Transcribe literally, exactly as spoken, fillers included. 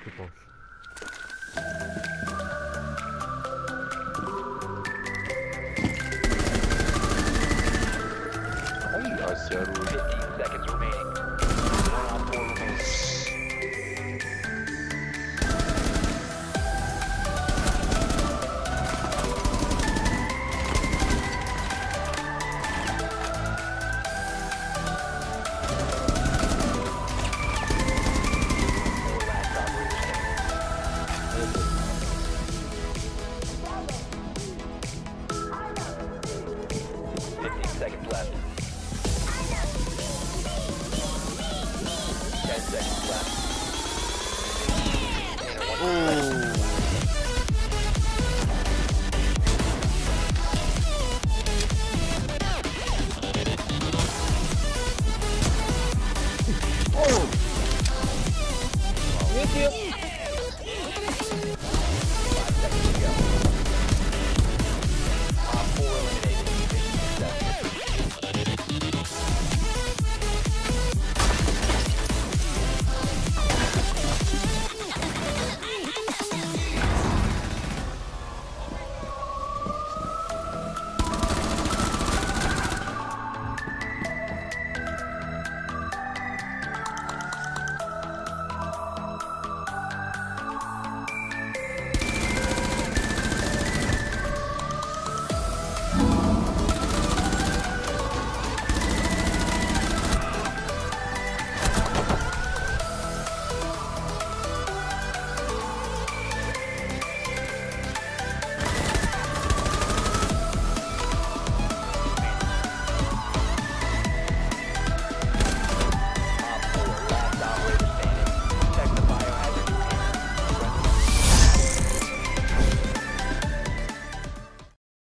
People. Ai, Ciaru. fifteen seconds remaining. One on four remaining. Four last operator standing. fifteen seconds left. ten seconds left. YouTube.